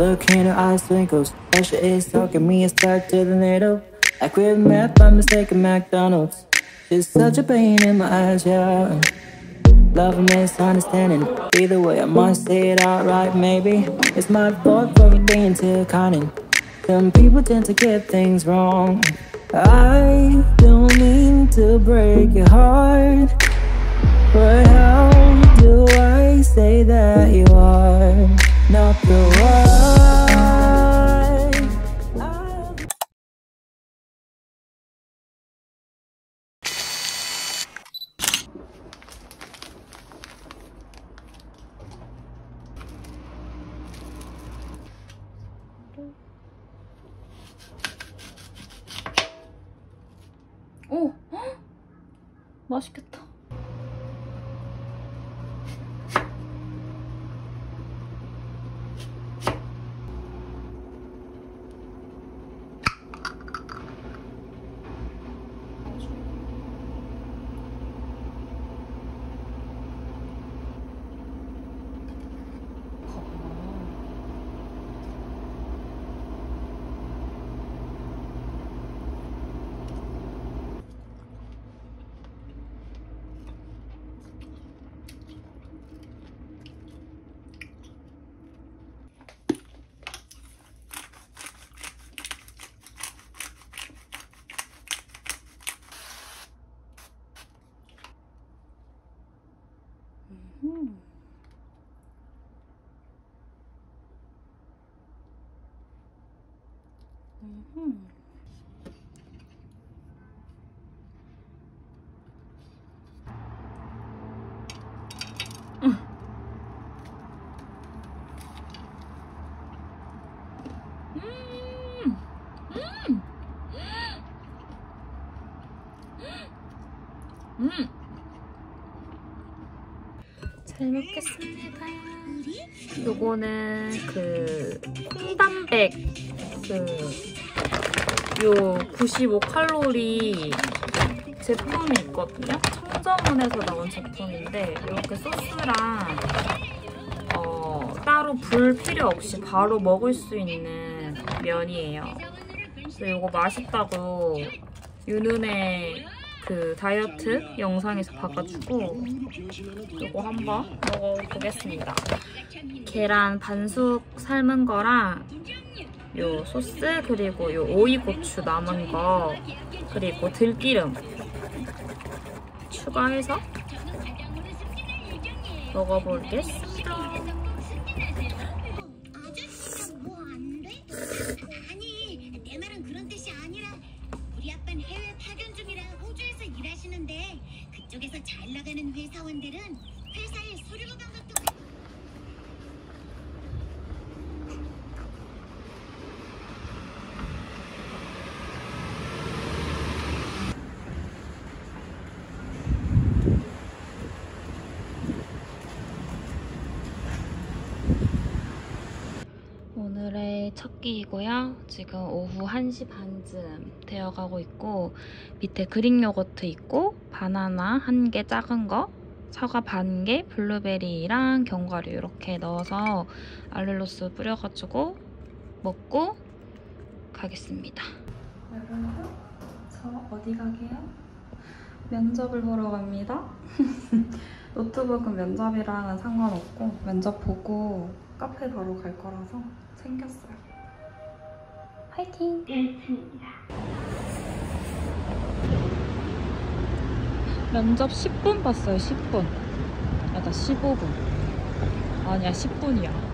look in her eyes twinkles. Pressure is talking me, I start to the needle. I quit math by mistake at McDonald's. It's such a pain in my eyes, yeah. Love and misunderstanding. Either way, I must say it outright, maybe. It's my fault for being too cunning. Some people tend to get things wrong. I don't mean to break your heart, but how do I say that you are not the one? 오! 헉! 맛있겠다. 잘 먹겠습니다. 요거는 그 콩단백 요 95칼로리 제품이 있거든요. 청정원에서 나온 제품인데 이렇게 소스랑 따로 불 필요 없이 바로 먹을 수 있는 면이에요. 그래서 이거 맛있다고 윤은의 그 다이어트 영상에서 봐가지고 이거 한번 먹어보겠습니다. 계란 반숙 삶은 거랑 요 소스 그리고 요 오이고추 남은 거 그리고 들기름 추가해서 먹어보겠습니다. 그쪽에서 잘 나가는 회사원들은 회사에 수리보강 같은 오늘의 첫 끼이고요. 지금 오후 1시 반쯤 되어가고 있고 밑에 그릭 요거트 있고 바나나 1개 작은 거, 사과 반 개, 블루베리랑 견과류 이렇게 넣어서 알룰로스 뿌려가지고 먹고 가겠습니다. 여러분, 저 어디 가게요? 면접을 보러 갑니다. 노트북은 면접이랑은 상관없고 면접 보고 카페 바로 갈 거라서 챙겼어요. 화이팅! 면접 10분 봤어요. 10분. 아니다 15분. 아니야 10분이야.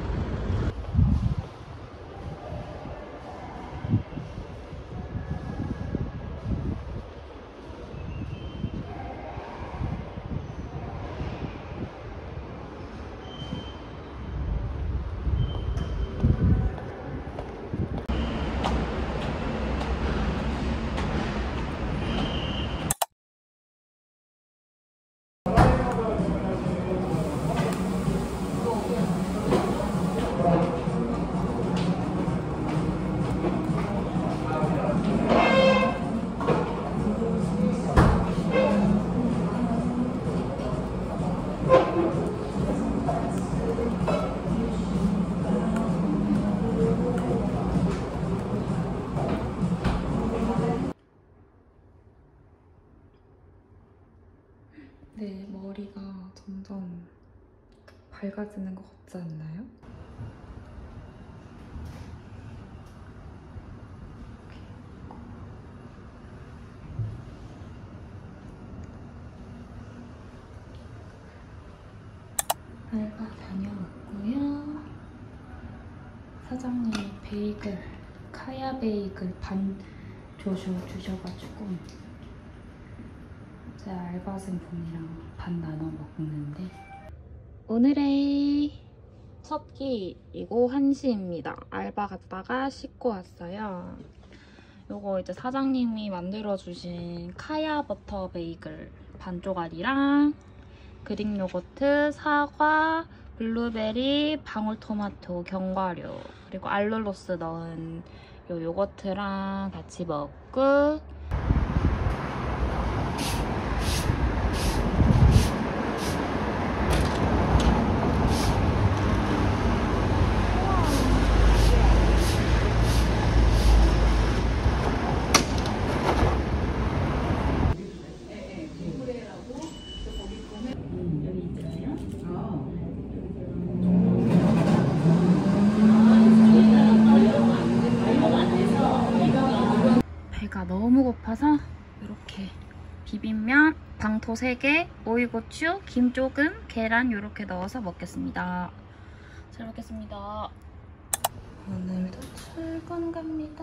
네, 머리가 점점 밝아지는 것 같지 않나요? 알바 다녀왔고요. 사장님이 베이글, 카야 베이글 반 주셔가지고 제 알바생 분이랑 반 나눠 먹는데 오늘의 첫 끼이고 1시입니다. 알바 갔다가 씻고 왔어요. 요거 이제 사장님이 만들어주신 카야 버터 베이글 반 조각이랑 그릭 요거트, 사과, 블루베리, 방울토마토, 견과류 그리고 알룰로스 넣은 요 요거트랑 같이 먹고 배가 너무 고파서 이렇게 비빔면, 방토 3개, 오이고추, 김 조금, 계란 이렇게 넣어서 먹겠습니다. 잘 먹겠습니다. 오늘도 출근 갑니다.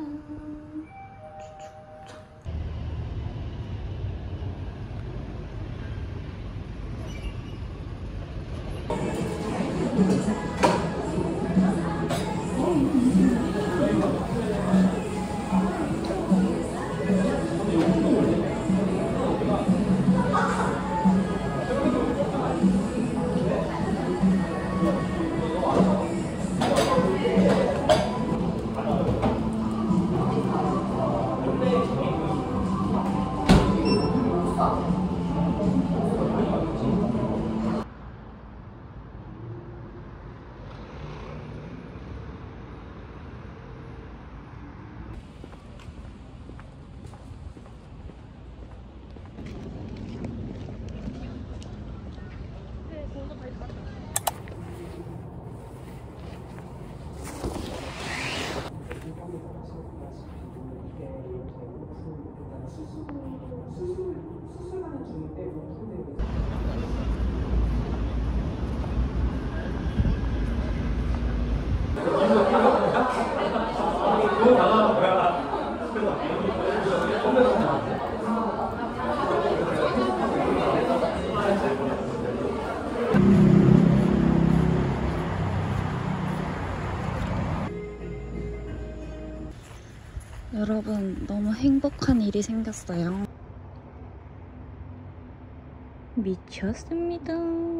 여러분, 너무 행복한 일이 생겼어요. 미쳤습니다.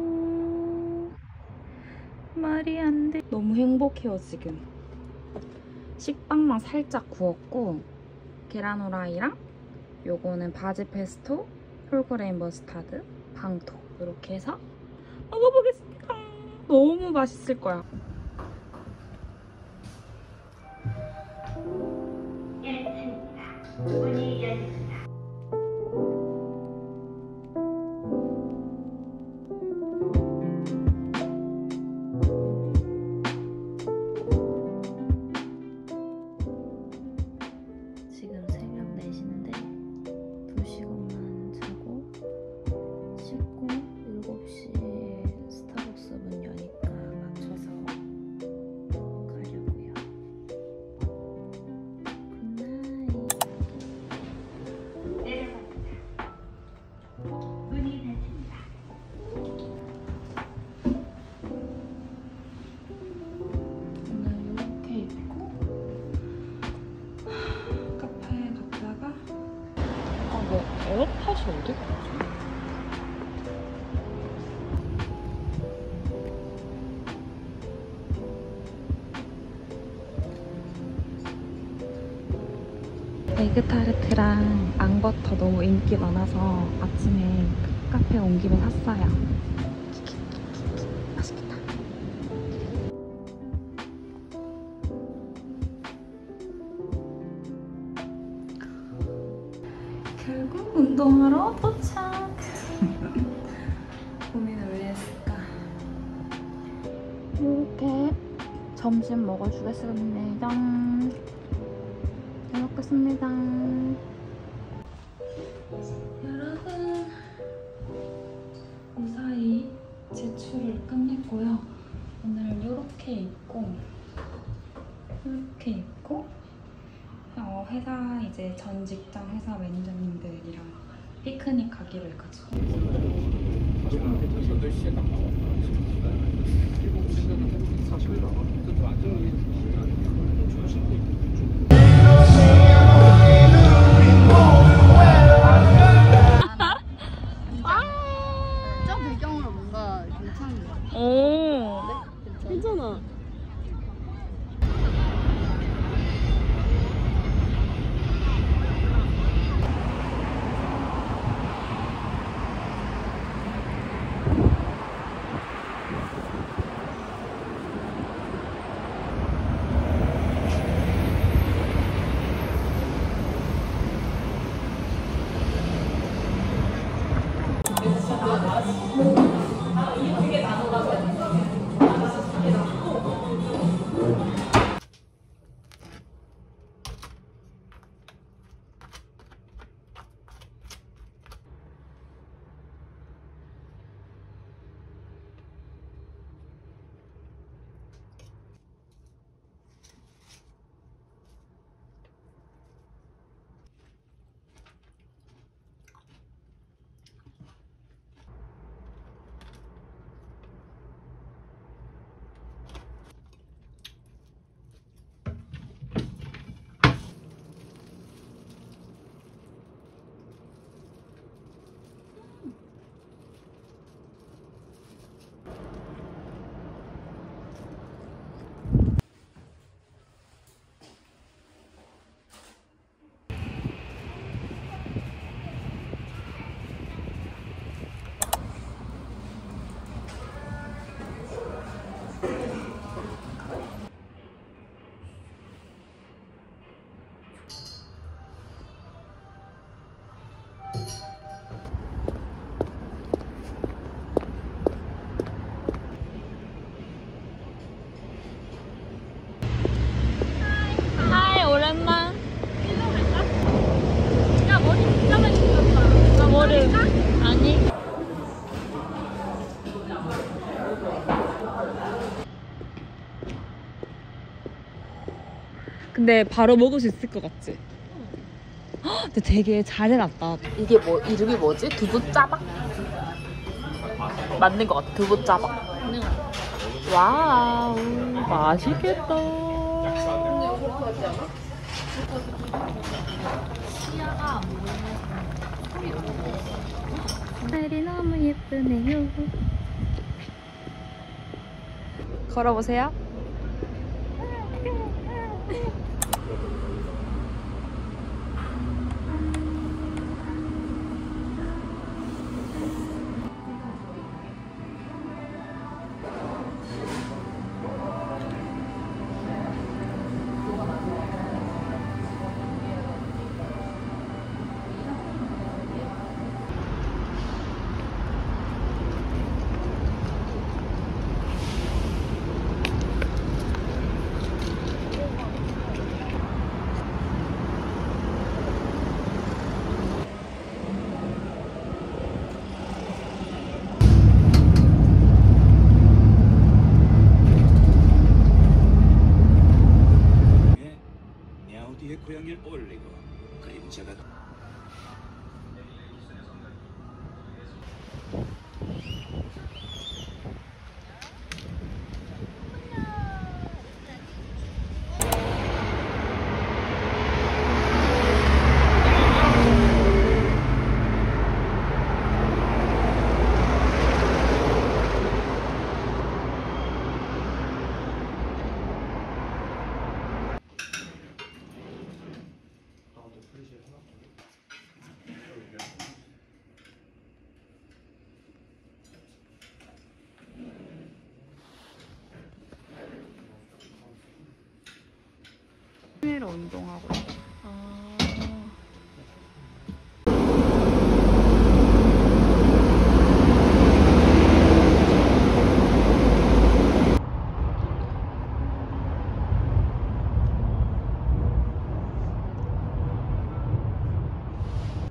말이 안 돼. 너무 행복해요, 지금. 식빵만 살짝 구웠고 계란 후라이랑 요거는 바지 페스토, 홀그레인 머스타드, 방토 이렇게 해서 먹어보겠습니다. 너무 맛있을 거야. 문이 열립니다. 지금 새벽 4시인데 2시간만 자고 씻고 7시에 스타벅스 문 여니까 맞춰서 가려고요. 굿나잇. 내려갑니다. 문이 닫힙니다. 오늘 이렇게 입고 카페에 갔다가 뭐 에어팟이 어디 갔지? 에그타르트랑 앙버터 너무 인기 많아서 아침에 카페 온 김에 샀어요. 맛있겠다. 결국 운동하러 도착. 점심 먹어주겠습니다. 잘 먹겠습니다. 여러분, 무사히 제출을 끝냈고요. 오늘 요렇게 입고 회사 이제 전 직장 회사 매니저님들이랑 피크닉 가기로 해가지고 저 배경으로 뭔가 괜찮은데? 오, 괜찮아. 하이, 오랜만. 야, 머리 진짜 많이 생겼다. 나 머리. 아니. 근데 바로 먹을 수 있을 것 같지? 헉, 근데 되게 잘 해놨다. 이게 뭐, 이름이 뭐지? 두부짜박? 맞는 것 같아, 두부짜박. 와우, 맛있겠다. 하늘이 너무 예쁘네요. 걸어보세요. 고향을 올리고 그림자가 취미로 운동하고 있어.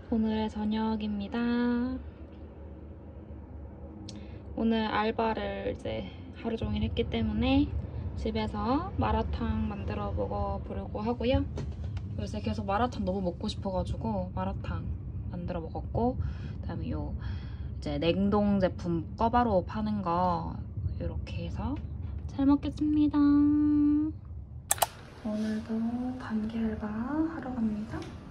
오늘의 저녁입니다. 오늘 알바를 이제 하루 종일 했기 때문에 집에서 마라탕 만들어 먹어보려고 하고요. 요새 계속 마라탕 너무 먹고 싶어가지고 마라탕 만들어 먹었고, 그다음에 요 이제 냉동 제품 꿔바로 파는 거 이렇게 해서 잘 먹겠습니다. 오늘도 단기 알바 하러 갑니다.